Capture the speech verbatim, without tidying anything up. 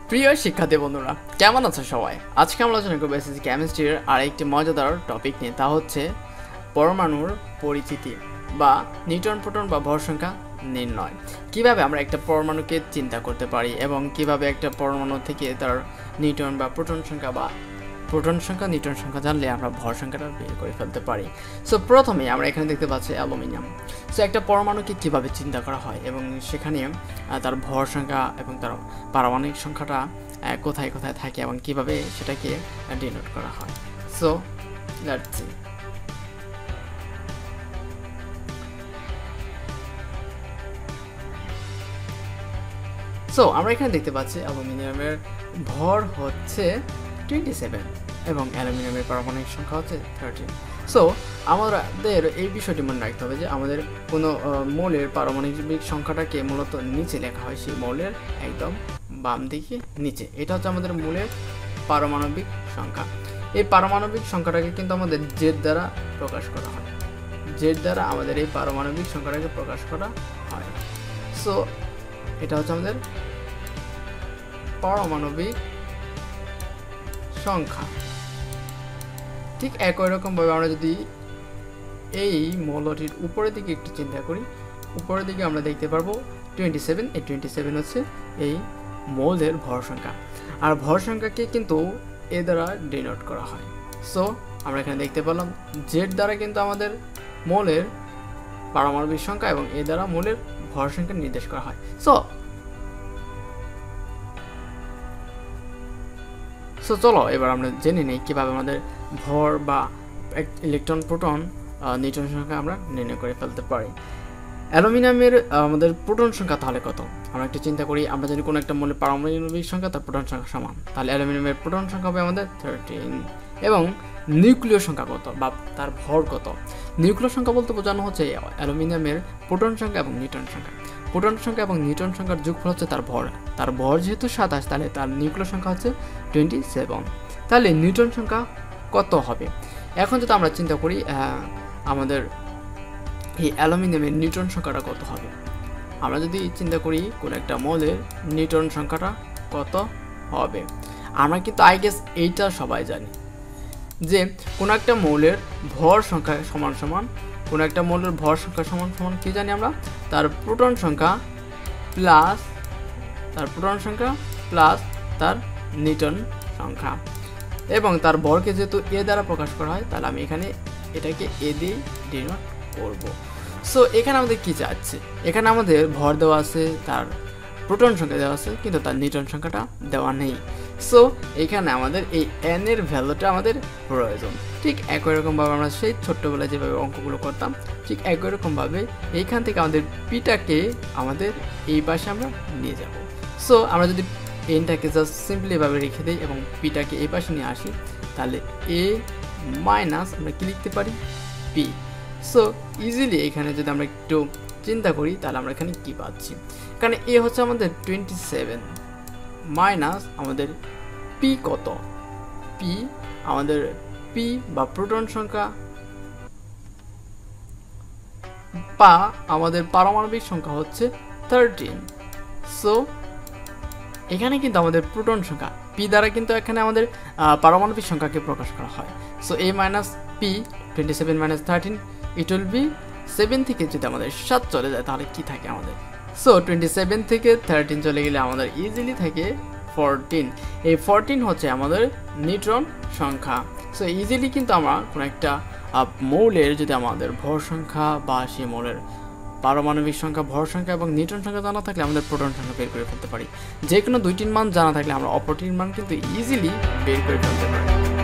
প্রিয় শিক্ষার্থী বন্ধুরা, কেমন আছো সবাই? আজকে আমরা আলোচনা করব এসএসসি কেমিস্ট্রির আরেকটি মজাদার টপিক নিয়ে, তা হচ্ছে পরমাণুর পরিচিতি বা নিউট্রন প্রোটন বা ভর সংখ্যা নির্ণয়। কিভাবে আমরা একটা পরমাণুকে চিন্তা করতে পারি এবং কিভাবে একটা পরমাণু থেকে তার নিউট্রন বা প্রোটন সংখ্যা বা প্রোটন সংখ্যা নিউট্রন সংখ্যা জানলে আমরা ভর সংখ্যাটা বের করে ফেলতে পারি। সো প্রথমে আমরা এখানে দেখতে পাচ্ছি অ্যালুমিনিয়াম। সো একটা পরমাণুকে কিভাবে চিন্তা করা হয় এবং সেখানে তার ভর সংখ্যা এবং তার পারমাণবিক সংখ্যাটা কোথায় কোথায় থাকে এবং কিভাবে সেটাকে ডিনোট করা হয়। So let's see. সো আমরা এখানে দেখতে পাচ্ছি অ্যালুমিনিয়ামের ভর হচ্ছে টোয়েন্টি সেভেন এবং অ্যালুমিনিয়ামের পারমাণবিক সংখ্যা হচ্ছে থার্টিন। সো আমাদের এই বিষয়টি মনে রাখতে হবে যে আমাদের কোনো মৌলের পারমাণবিক সংখ্যাটাকে মূলত নিচে লেখা হয়, সেই মৌলের একদম বাম দিকে নিচে। এটা হচ্ছে আমাদের মৌলের পারমাণবিক সংখ্যা। এই পারমাণবিক সংখ্যাটাকে কিন্তু আমাদের জেড দ্বারা প্রকাশ করা হয়। জেড দ্বারা আমাদের এই পারমাণবিক সংখ্যাটাকে প্রকাশ করা হয়। সো এটা হচ্ছে আমাদের পারমাণবিক সংখ্যা। ঠিক একই রকমভাবে আমরা যদি এই মৌলটির উপরের দিকে একটু চিন্তা করি, উপরের দিকে আমরা দেখতে পারবো টোয়েন্টি সেভেন। এই টোয়েন্টি সেভেন হচ্ছে এই মৌলের ভর সংখ্যা, আর ভর সংখ্যাকে কিন্তু এ দ্বারা ডিনোট করা হয়। সো আমরা এখানে দেখতে পেলাম জেড দ্বারা কিন্তু আমাদের মৌলের পারমাণবিক সংখ্যা এবং এ দ্বারা মৌলের ভর সংখ্যা নির্দেশ করা হয়। সো সো চলো এবার আমরা জেনে নিই কীভাবে আমাদের ভর বা ইলেকট্রন প্রোটন নিউট্রন সংখ্যা আমরা নির্ণয় করে ফেলতে পারি। অ্যালুমিনিয়ামের আমাদের প্রোটন সংখ্যা তাহলে কত? আমরা একটু চিন্তা করি, আমরা যদি কোনো একটা মৌলের পারমাণবিক সংখ্যা তার প্রোটন সংখ্যা সমান, তাহলে অ্যালুমিনিয়ামের প্রোটন সংখ্যা হবে আমাদের থার্টিন। এবং নিউক্লিয় সংখ্যা কত বা তার ভর কত? নিউক্লিয় সংখ্যা বলতে বোঝানো হচ্ছে অ্যালুমিনিয়ামের প্রোটন সংখ্যা এবং নিউট্রন সংখ্যা। প্রোটন সংখ্যা এবং নিউট্রন সংখ্যার যোগফল হচ্ছে তার ভর। তার ভর যেহেতু সাতাশ, তাহলে তার নিউক্লিয় সংখ্যা হচ্ছে টোয়েন্টি সেভেন। তাহলে নিউট্রন সংখ্যা কত হবে? এখন যদি আমরা চিন্তা করি আমাদের এই অ্যালুমিনিয়ামের নিউট্রন সংখ্যাটা কত হবে, আমরা যদি চিন্তা করি কোনো একটা মৌলের নিউট্রন সংখ্যাটা কত হবে, আমরা কিন্তু আই গেস এইটা সবাই জানি যে কোনো একটা মৌলের ভর সংখ্যা সমান সমান কোনো একটা মৌলের ভর সংখ্যা সমান সমান কি জানি আমরা, তার প্রোটন সংখ্যা প্লাস তার প্রোটন সংখ্যা প্লাস তার নিউট্রন সংখ্যা, এবং তার ভরকে যেহেতু এ দ্বারা প্রকাশ করা হয়, তাহলে আমি এখানে এটাকে এ দিয়ে ডিনোট করব। সো এখানে আমাদের কি চাচ্ছে, এখানে আমাদের ভর দেওয়া আছে, তার প্রোটন সংখ্যা দেওয়া আছে, কিন্তু তার নিউট্রন সংখ্যাটা দেওয়া নেই। সো এখানে আমাদের এই এন এর ভ্যালুটা আমাদের প্রয়োজন। ঠিক একই রকমভাবে আমরা সেই ছোট্টবেলায় যেভাবে অঙ্কগুলো করতাম, ঠিক একই রকমভাবে এইখান থেকে আমাদের পিটাকে আমাদের এই পাশে আমরা নিয়ে যাব। সো আমরা যদি এনটাকে জাস্ট সিম্পলি এভাবে রেখে দিই এবং পিটাকে এই পাশে নিয়ে আসি, তাহলে এ মাইনাস আমরা কি লিখতে পারি, পি। সো ইজিলি এখানে যদি আমরা একটু চিন্তা করি, তাহলে আমরা এখানে কি পাচ্ছি, এখানে এ হচ্ছে আমাদের টোয়েন্টি সেভেন মাইনাস আমাদের পি কত, পি আমাদের পি বা প্রোটন সংখ্যা বা আমাদের পারমাণবিক সংখ্যা হচ্ছে থার্টিন। সো এখানে কিন্তু আমাদের প্রোটন সংখ্যা পি দ্বারা কিন্তু এখানে আমাদের পারমাণবিক সংখ্যাকে প্রকাশ করা হয়। So A minus P twenty seven minus thirteen, it will be seven থেকে যদি আমাদের সাত চলে যায় তাহলে কি থাকে আমাদের, সো টোয়েন্টি সেভেন থেকে থার্টিন চলে গেলে আমাদের ইজিলি থাকে ফোরটিন। এই ফোরটিন হচ্ছে আমাদের নিউট্রন সংখ্যা। সো ইজিলি কিন্তু আমরা কোনো একটা মৌলের যদি আমাদের ভর সংখ্যা বা সেই মৌলের পারমাণবিক সংখ্যা, ভর সংখ্যা এবং নিউট্রন সংখ্যা জানা থাকলে আমাদের প্রোটন সংখ্যা বের করে ফেলতে পারি। যে কোনো দুইটির মান জানা থাকলে আমরা অপরটির মান কিন্তু ইজিলি বের করে ফেলতে পারি।